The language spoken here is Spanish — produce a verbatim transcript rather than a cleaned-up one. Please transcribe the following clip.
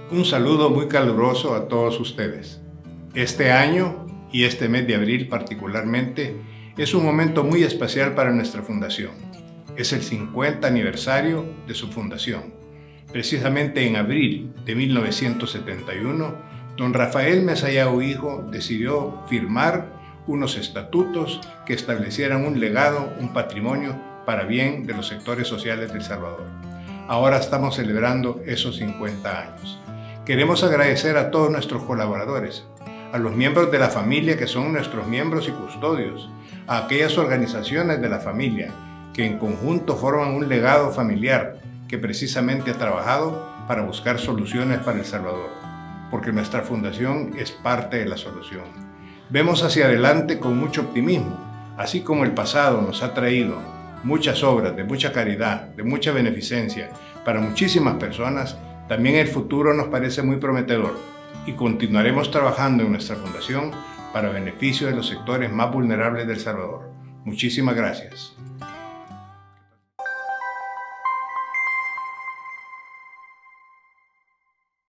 Un saludo muy caluroso a todos ustedes. Este año, y este mes de abril particularmente, es un momento muy especial para nuestra fundación. Es el cincuenta aniversario de su fundación. Precisamente en abril de mil novecientos setenta y uno, don Rafael Mesallao Hijo decidió firmar unos estatutos que establecieran un legado, un patrimonio para bien de los sectores sociales de El Salvador. Ahora estamos celebrando esos cincuenta años. Queremos agradecer a todos nuestros colaboradores, a los miembros de la familia que son nuestros miembros y custodios, a aquellas organizaciones de la familia que en conjunto forman un legado familiar que precisamente ha trabajado para buscar soluciones para El Salvador, porque nuestra fundación es parte de la solución. Vemos hacia adelante con mucho optimismo, así como el pasado nos ha traído muchas obras de mucha caridad, de mucha beneficencia para muchísimas personas. También el futuro nos parece muy prometedor y continuaremos trabajando en nuestra fundación para beneficio de los sectores más vulnerables de El Salvador. Muchísimas gracias.